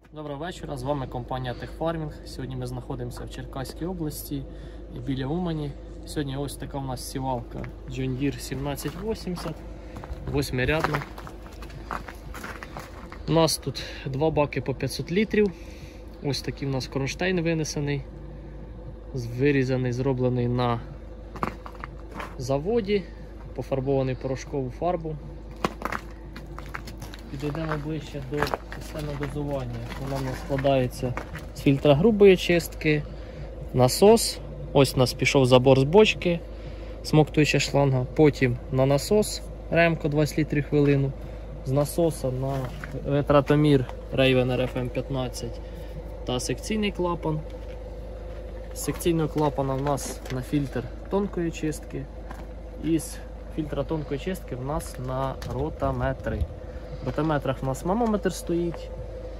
Доброго вечора, з вами компанія Техфармінг. Сьогодні ми знаходимося в Черкаській області біля Умані. Сьогодні ось така у нас сівалка John Deere 1780, 8-рядна. У нас тут два баки по 500 літрів. Ось такий у нас кронштейн винесений, вирізаний, зроблений на заводі, пофарбований порошкову фарбу. Підійдемо ближче до системи дозування. Вона у нас складається з фільтра грубої чистки, насос. Ось у нас пішов забор з бочки, смоктуюча шланга. Потім на насос ремко 20 літрів в хвилину. З насоса на ретратомір Raven RFM15 та секційний клапан. З секційного клапана в нас на фільтр тонкої чистки. І з фільтра тонкої чистки в нас на ротаметри. В ротометрах у нас мамометр стоїть.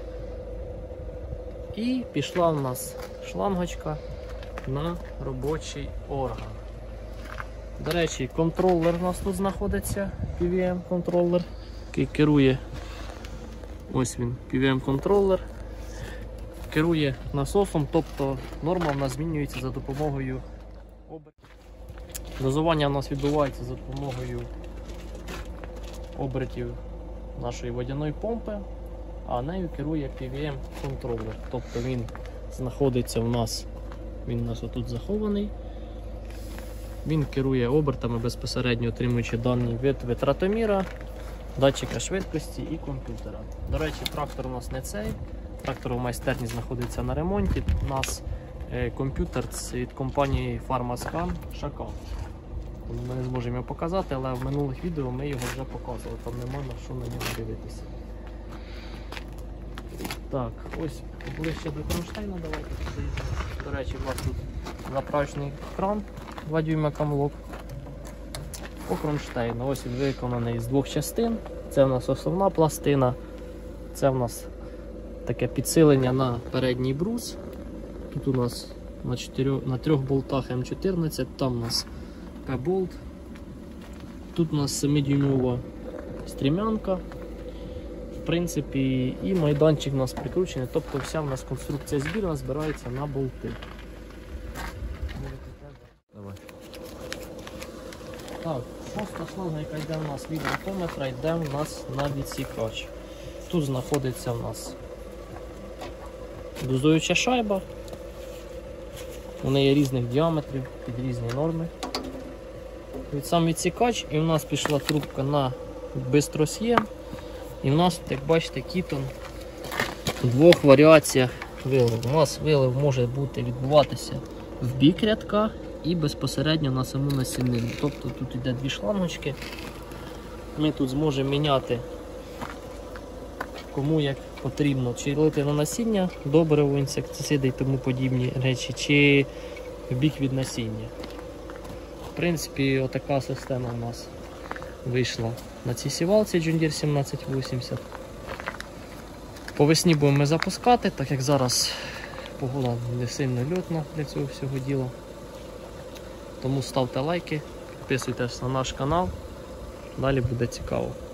І пішла у нас шлангочка на робочий орган. До речі, контролер у нас тут знаходиться, PWM контролер, який керує, ось він, PWM контролер, керує насосом, тобто норма в нас змінюється за допомогою обертів. Дозування у нас відбувається за допомогою обертів нашої водяної помпи, а нею керує PWM контролер. Тобто він знаходиться у нас, він у нас отут захований. Він керує обертами, безпосередньо отримуючи дані від витратоміра, датчика швидкості і комп'ютера. До речі, трактор у нас не цей. Трактор у майстерні знаходиться на ремонті. У нас комп'ютер від компанії Pharmascan Шакал. Ми не зможемо його показати, але в минулих відео ми його вже показували, там немає на що на нього дивитися. Так, ось ближче до кронштейна давайте подивимося. До речі, у вас тут заправочний кран 2 дюйма камлок. По кронштейну, ось він виконаний з двох частин. Це у нас основна пластина, це у нас таке підсилення на передній брус. Тут у нас на 3 болтах М14, там у нас П-болт. Тут у нас 7-дюймова стрімянка, в принципі, і майданчик у нас прикручений, тобто вся у нас конструкція збірна збирається на болти. Давай. Так, шоста шланга, яка йде у нас від ротометра, йде у нас на відсікач. Тут знаходиться у нас дозуюча шайба, вони є різних діаметрів, під різні норми. Сам відсікач, і в нас пішла трубка на бистрос'єм. І в нас, як бачите, кітон в двох варіаціях виливу. У нас вилив може відбуватися в бік рядка і безпосередньо на саму насіннину. Тобто тут йде дві шлангочки. Ми тут зможемо міняти, кому як потрібно, чи лити на насіння, добриво, інсектициди і тому подібні речі, чи в бік від насіння. В принципі, отака система у нас вийшла на цій сівалці John Deere 1780. По весні будемо запускати, так як зараз погода не сильно льотна для цього всього діла. Тому ставте лайки, підписуйтесь на наш канал, далі буде цікаво.